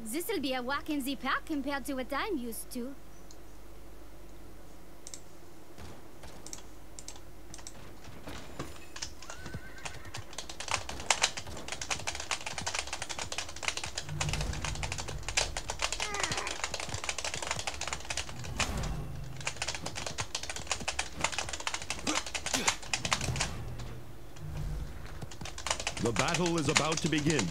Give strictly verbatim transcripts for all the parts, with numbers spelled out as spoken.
This'll be a walk in the park compared to what I'm used to. The battle is about to begin.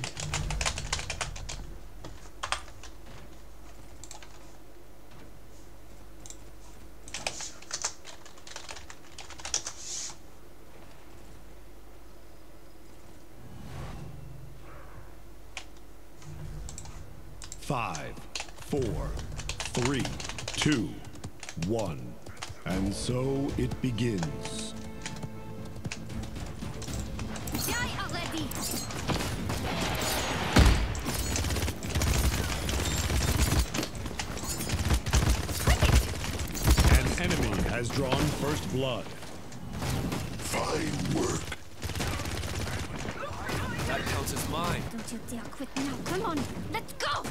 Five, four, three, two, one. And so it begins. Die already! An enemy has drawn first blood. Fine work. That counts as mine. Don't you dare quit now. Come on, let's go!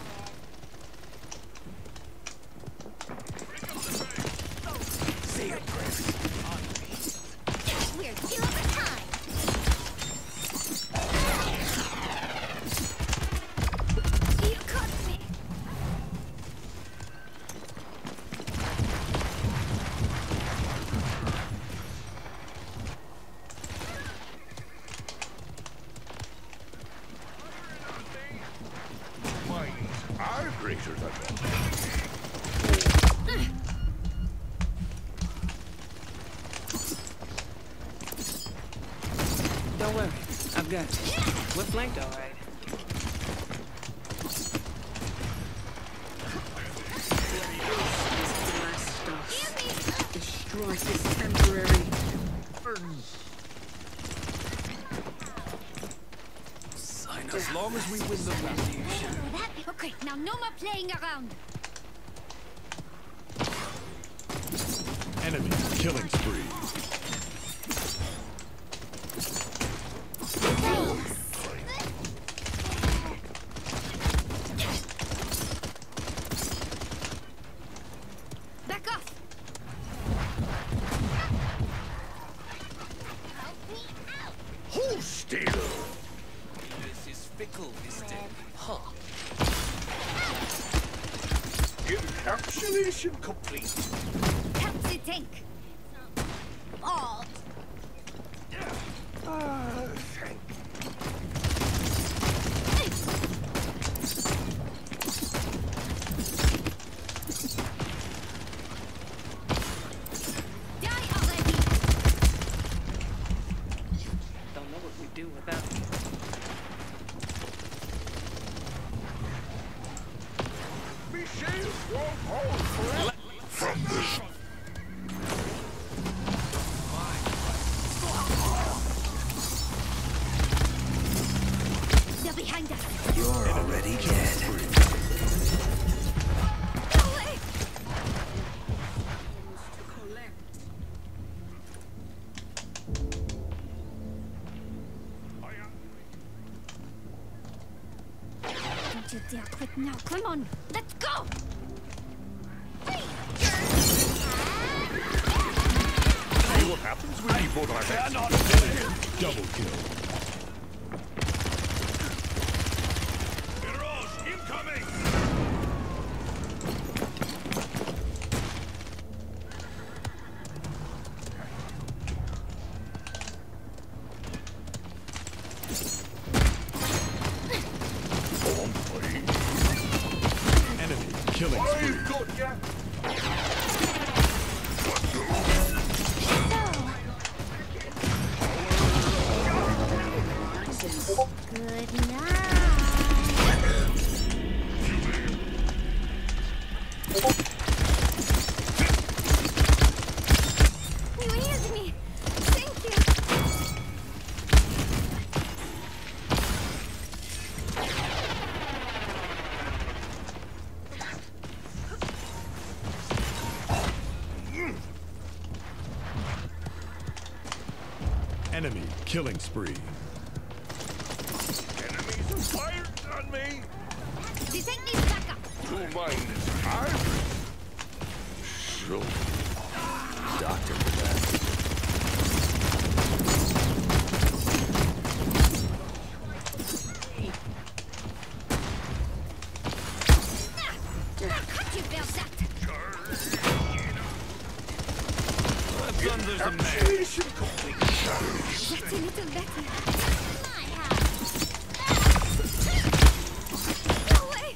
Say your prayers. We're still over time. You caught me. Minds are greater than them. Don't worry, I've got you. We're flanked all right. Destroy his temporary Sign as long as we win the revolution. Okay, now no more playing around. Enemy killing spree. Back off. Hold still. This is fickle, isn't it? Huh. Encapsulation complete. Help the tank. Oh, Ah, thank die already. Don't know what we do without you. Michelle won't hold forever. From this. They're behind us. You're already dead. No way. Don't you dare quit now. Come on, let's go. See what happens when you both are Cannot finish. Double kill. Mirage incoming! On play. Enemy killing spree. I've got ya! Good night. You healed me. Thank you. Enemy killing spree. Enemies are firing on me! The tank needs backup. Two minds. I. So. Doctor for that. Cut you, Belzat. Thunder's a man. Activation complete. That's a little better. My house. No way.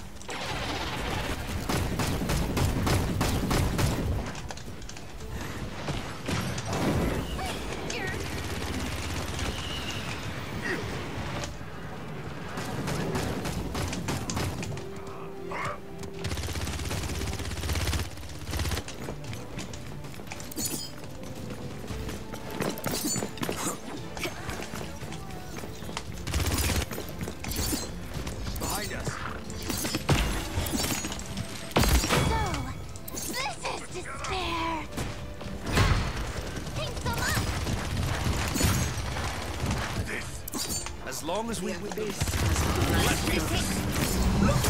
Behind us. So, this is despair. Thanks so much. As long as we win This this. must be nice.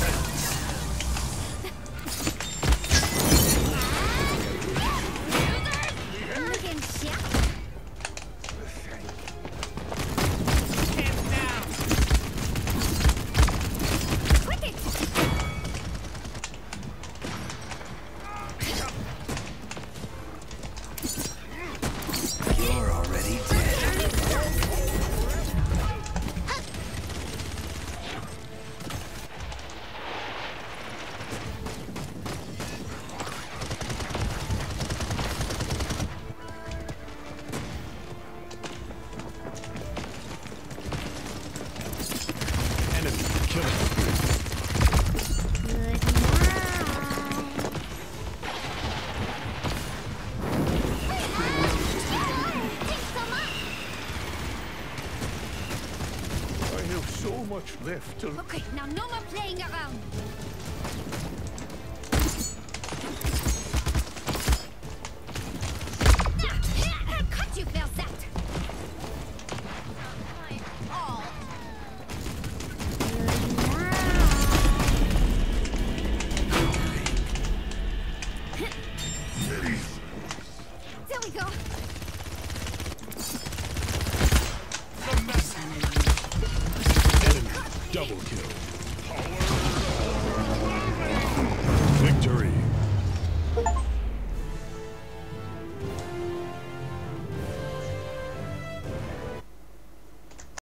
Again, shit. Hands down. Quit it. You're already dead. Enemy killing spree. Good night. Thanks so much. I have so much left to. Okay, now no more playing around. Ah, cut you, Belzat. There we go. Enemy double kill.